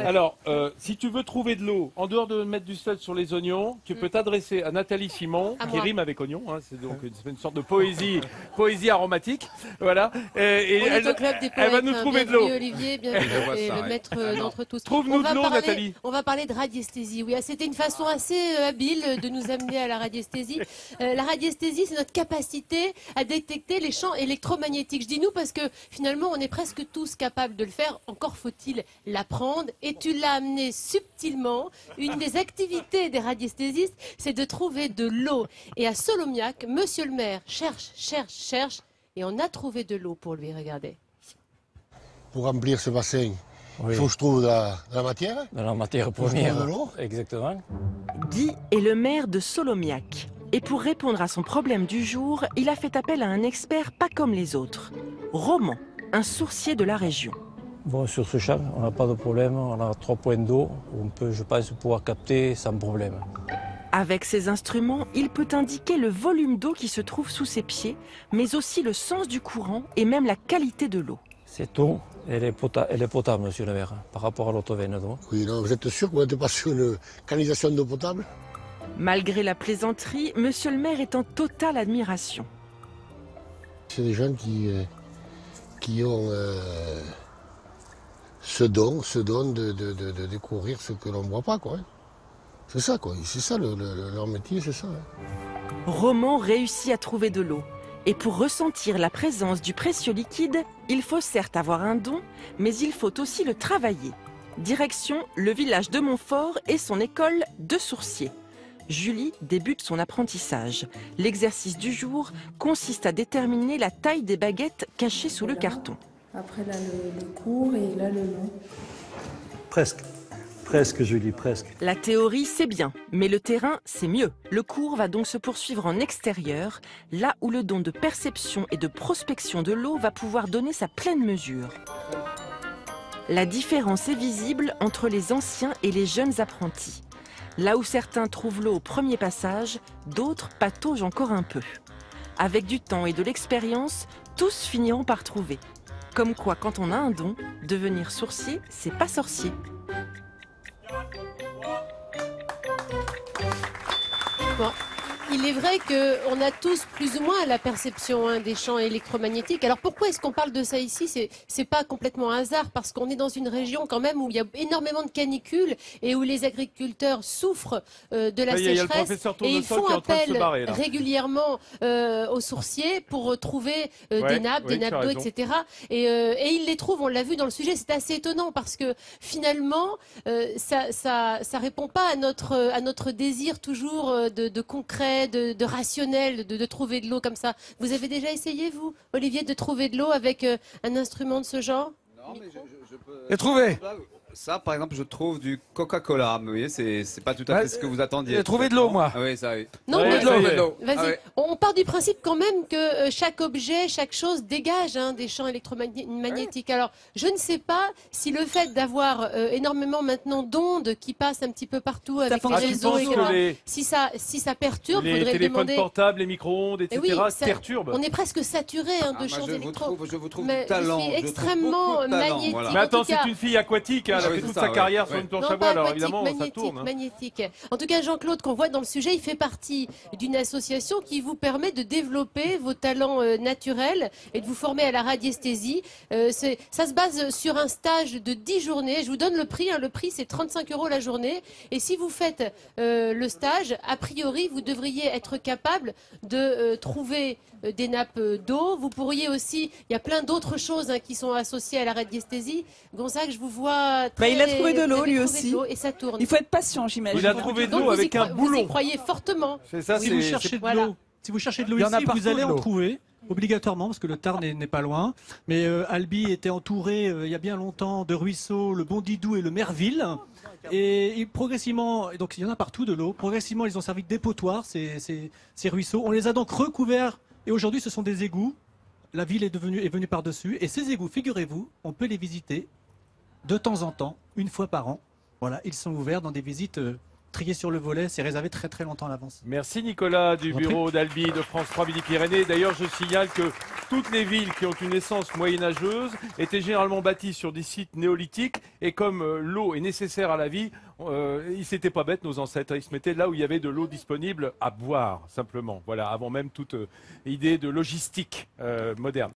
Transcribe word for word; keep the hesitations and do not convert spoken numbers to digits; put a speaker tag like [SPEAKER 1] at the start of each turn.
[SPEAKER 1] Alors, euh, si tu veux trouver de l'eau, en dehors de mettre du sel sur les oignons, tu peux t'adresser à Nathalie Simon,
[SPEAKER 2] À
[SPEAKER 1] qui
[SPEAKER 2] moi.
[SPEAKER 1] rime avec oignon. Hein, c'est donc une, une sorte de poésie, poésie aromatique. Voilà. Et, et
[SPEAKER 2] On
[SPEAKER 1] elle,
[SPEAKER 2] est au club des poètes,
[SPEAKER 1] elle va nous
[SPEAKER 2] hein.
[SPEAKER 1] trouver de l'eau.
[SPEAKER 2] Bienvenue, Olivier, bienvenue,
[SPEAKER 3] vois
[SPEAKER 2] et
[SPEAKER 3] ça,
[SPEAKER 2] le
[SPEAKER 3] ouais.
[SPEAKER 2] maître euh, d'entre tous.
[SPEAKER 1] Trouve-nous
[SPEAKER 2] On va
[SPEAKER 1] de l'eau,
[SPEAKER 2] parler-
[SPEAKER 1] Nathalie.
[SPEAKER 2] On va parler de radiesthésie. Oui, ah, c'était une façon assez euh, habile de nous amener à la radiesthésie. Euh, la radiesthésie, c'est notre capacité à détecter les champs électromagnétiques. Je dis nous parce que finalement, on est presque tous capables de le faire. Encore faut-il l'apprendre. Et tu l'as amené subtilement. Une des activités des radiesthésistes, c'est de trouver de l'eau. Et à Solomiac, monsieur le maire cherche, cherche, cherche. Et on a trouvé de l'eau pour lui, regardez.
[SPEAKER 4] Pour remplir ce bassin,
[SPEAKER 5] Oui,
[SPEAKER 4] il faut que je trouve de la, de la matière.
[SPEAKER 5] dans la matière
[SPEAKER 4] Faut que je
[SPEAKER 5] première.
[SPEAKER 4] trouve de l'eau.
[SPEAKER 5] Exactement.
[SPEAKER 6] Guy est le maire de Solomiac. Et pour répondre à son problème du jour, il a fait appel à un expert pas comme les autres. Roman, un sourcier de la région.
[SPEAKER 5] Bon, sur ce champ, on n'a pas de problème. On a trois points d'eau où on peut, je pense, pouvoir capter sans problème.
[SPEAKER 6] Avec ses instruments, il peut indiquer le volume d'eau qui se trouve sous ses pieds, mais aussi le sens du courant et même la qualité de l'eau.
[SPEAKER 5] Cette eau, elle est, pota- elle est potable, monsieur le maire, par rapport à l'autovène d'eau.
[SPEAKER 4] Oui, non, vous êtes sûr que vous n'êtes pas sur une canalisation d'eau potable?
[SPEAKER 6] Malgré la plaisanterie, monsieur le maire est en totale admiration.
[SPEAKER 4] C'est des gens qui, euh, qui ont euh, ce don, ce don de, de, de, de découvrir ce que l'on ne voit pas, quoi. Hein. C'est ça, quoi. C'est ça, le, le- leur métier, c'est ça. Hein.
[SPEAKER 6] Roman réussit à trouver de l'eau. Et pour ressentir la présence du précieux liquide, il faut certes avoir un don, mais il faut aussi le travailler. Direction le village de Montfort et son école de sourcier. Julie débute son apprentissage. L'exercice du jour consiste à déterminer la taille des baguettes cachées sous le carton.
[SPEAKER 7] Après là le, le court et là le long.
[SPEAKER 8] Presque. Presque, Julie, presque.
[SPEAKER 6] La théorie, c'est bien, mais le terrain, c'est mieux. Le cours va donc se poursuivre en extérieur, là où le don de perception et de prospection de l'eau va pouvoir donner sa pleine mesure. La différence est visible entre les anciens et les jeunes apprentis. Là où certains trouvent l'eau au premier passage, d'autres pataugent encore un peu. Avec du temps et de l'expérience, tous finiront par trouver. Comme quoi, quand on a un don, devenir sourcier, c'est pas sorcier.
[SPEAKER 2] Bon, il est vrai qu'on a tous plus ou moins la perception hein, des champs électromagnétiques. Alors pourquoi est-ce qu'on parle de ça ici? C'est c'est pas complètement un hasard parce qu'on est dans une région quand même où il y a énormément de canicules et où les agriculteurs souffrent euh, de la
[SPEAKER 1] Ça y est, il y a le
[SPEAKER 2] sécheresse
[SPEAKER 1] professeur
[SPEAKER 2] et ils
[SPEAKER 1] Tournesol
[SPEAKER 2] font
[SPEAKER 1] qui est en train de se
[SPEAKER 2] appel
[SPEAKER 1] barrer, là.
[SPEAKER 2] régulièrement euh, aux sourciers pour trouver euh,
[SPEAKER 1] Ouais,
[SPEAKER 2] des nappes,
[SPEAKER 1] oui,
[SPEAKER 2] des
[SPEAKER 1] tu as
[SPEAKER 2] nappes d'eau,
[SPEAKER 1] raison.
[SPEAKER 2] et cetera. Et, euh, et ils les trouvent, on l'a vu dans le sujet, c'est assez étonnant parce que finalement, euh, ça, ça, ça répond pas à notre, à notre désir toujours euh, de, de concret, de, de rationnel, de, de trouver de l'eau comme ça. Vous avez déjà essayé, vous, Olivier, de trouver de l'eau avec euh, un instrument de ce genre?
[SPEAKER 3] Non, mais je, je, je peux...
[SPEAKER 9] J'ai trouvé.
[SPEAKER 3] Ça, par exemple, je trouve du Coca-Cola. Vous voyez, c'est c'est pas tout à fait
[SPEAKER 9] Ouais,
[SPEAKER 3] ce que vous attendiez.
[SPEAKER 9] j'ai trouvé de l'eau, moi.
[SPEAKER 3] Ah oui, ça oui.
[SPEAKER 2] Non,
[SPEAKER 1] Ouais,
[SPEAKER 2] mais
[SPEAKER 1] ça y est.
[SPEAKER 3] de l'eau.
[SPEAKER 2] vas-y.
[SPEAKER 3] Ah ouais.
[SPEAKER 2] On part du principe quand même que euh, chaque objet, chaque chose dégage hein, des champs électromagnétiques. Alors, je ne sais pas si le fait d'avoir euh, énormément maintenant d'ondes qui passent un petit peu partout avec les
[SPEAKER 1] Ah, tu
[SPEAKER 2] réseaux,
[SPEAKER 1] penses
[SPEAKER 2] et cetera,
[SPEAKER 1] que les,
[SPEAKER 2] si ça, si ça perturbe,
[SPEAKER 1] les
[SPEAKER 2] faudrait le
[SPEAKER 1] téléphones
[SPEAKER 2] demander.
[SPEAKER 1] portables, les micro-ondes,
[SPEAKER 2] Eh
[SPEAKER 1] et
[SPEAKER 2] oui,
[SPEAKER 1] cetera
[SPEAKER 2] ça-
[SPEAKER 1] perturbent?
[SPEAKER 2] On est presque saturé hein,
[SPEAKER 3] Ah,
[SPEAKER 2] de
[SPEAKER 3] moi,
[SPEAKER 2] champs
[SPEAKER 3] je vous
[SPEAKER 2] électro.
[SPEAKER 3] trouve, je vous trouve
[SPEAKER 2] Mais
[SPEAKER 3] du talent.
[SPEAKER 2] je suis
[SPEAKER 3] je trouve
[SPEAKER 2] extrêmement
[SPEAKER 3] beaucoup de talent,
[SPEAKER 2] magnétique.
[SPEAKER 3] voilà.
[SPEAKER 1] Mais attends,
[SPEAKER 2] en tout cas-
[SPEAKER 1] c'est une fille aquatique, hein, elle
[SPEAKER 3] Ah
[SPEAKER 1] a
[SPEAKER 3] oui,
[SPEAKER 1] fait
[SPEAKER 3] c'est
[SPEAKER 1] toute
[SPEAKER 3] ça,
[SPEAKER 1] sa
[SPEAKER 3] ouais,
[SPEAKER 1] carrière
[SPEAKER 3] ouais.
[SPEAKER 1] sur une planche
[SPEAKER 2] Non,
[SPEAKER 1] à
[SPEAKER 2] pas
[SPEAKER 1] voile, alors
[SPEAKER 2] aquatique,
[SPEAKER 1] évidemment, ça
[SPEAKER 2] magnétique,
[SPEAKER 1] tourne. hein.
[SPEAKER 2] magnétique. En tout cas, Jean-Claude, qu'on voit dans le sujet, il fait partie d'une association qui vous permet de développer vos talents euh, naturels et de vous former à la radiesthésie. Euh, c'est- ça se base sur un stage de dix journées. Je vous donne le prix. hein. Le prix, c'est trente-cinq euros la journée. Et si vous faites euh, le stage, a priori, vous devriez être capable de euh, trouver euh, des nappes euh, d'eau. Vous pourriez aussi, il y a plein d'autres choses hein, qui sont associées à la radiesthésie. Gonzague, je vous vois très...
[SPEAKER 10] Bah, il a trouvé de l'eau,
[SPEAKER 2] vous avez
[SPEAKER 10] lui
[SPEAKER 2] trouvé
[SPEAKER 10] aussi.
[SPEAKER 2] de l'eau et ça tourne.
[SPEAKER 10] Il faut être patient, j'imagine.
[SPEAKER 1] Il a trouvé de
[SPEAKER 2] Donc
[SPEAKER 1] l'eau
[SPEAKER 2] vous y
[SPEAKER 1] avec un
[SPEAKER 2] cro- Vous y
[SPEAKER 1] boulon.
[SPEAKER 2] croyez fortement.
[SPEAKER 1] C'est ça,
[SPEAKER 11] Si vous
[SPEAKER 1] c'est...
[SPEAKER 11] cherchez de
[SPEAKER 2] voilà.
[SPEAKER 11] l'eau, si vous cherchez de l'eau
[SPEAKER 9] Il y en
[SPEAKER 11] ici,
[SPEAKER 9] a
[SPEAKER 11] vous
[SPEAKER 9] partout,
[SPEAKER 11] allez
[SPEAKER 9] de
[SPEAKER 11] en
[SPEAKER 9] l'eau.
[SPEAKER 11] trouver obligatoirement parce que le Tarn n'est n'est pas loin. Mais euh, Albi était entouré euh, il y a bien longtemps de ruisseaux, le Bondidou et le Merville. Et, et progressivement, et donc il y en a partout de l'eau. Progressivement, ils ont servi de dépotoir ces, ces, ces ruisseaux. On les a donc recouverts et aujourd'hui, ce sont des égouts. La ville est devenue est venue par dessus et ces égouts, figurez-vous, on peut les visiter de temps en temps, une fois par an. Voilà, ils sont ouverts dans des visites euh, trier sur le volet, c'est réservé très très longtemps à l'avance.
[SPEAKER 1] Merci Nicolas du
[SPEAKER 11] Je vous en
[SPEAKER 1] bureau d'Albi de France trois Midi-Pyrénées. D'ailleurs, je signale que toutes les villes qui ont une essence moyenâgeuse étaient généralement bâties sur des sites néolithiques et comme euh, l'eau est nécessaire à la vie, euh, ils s'étaient pas bêtes nos ancêtres, ils se mettaient là où il y avait de l'eau disponible à boire simplement. Voilà, avant même toute euh, idée de logistique euh, moderne.